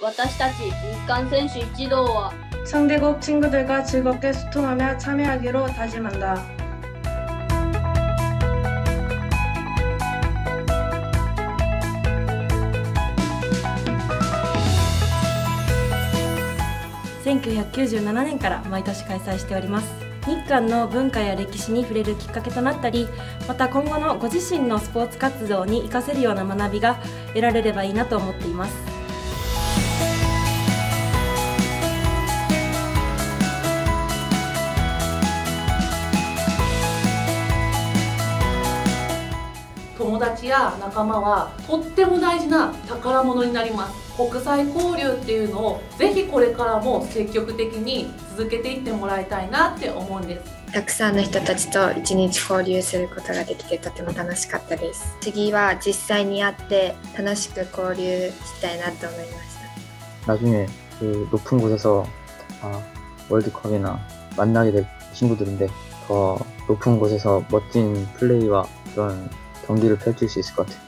私たち日韓選手一同は 상대국 친구들과 즐겁게 소통하며 참여하기로 다짐한다. (1997 年から毎年開催しております。日韓の文化や歴史に触れるきっかけとなったり、また今後のご自身のスポーツ活動に活かせるような学びが得られればいいなと思っています。 友達や仲間はとっても大事な宝物になります。国際交流っていうのをぜひこれからも積極的に続けていってもらいたいなって思うんです。 たくさんの人たちと一日交流することができてとても楽しかったです。次は実際に会って楽しく交流したいなと思いました。 나중에 높은 곳에서 월드컵이나 만나게 될 친구들인데 더 높은 곳에서 멋진 플레이와 그런 경기를 펼칠 수 있을 것 같아요.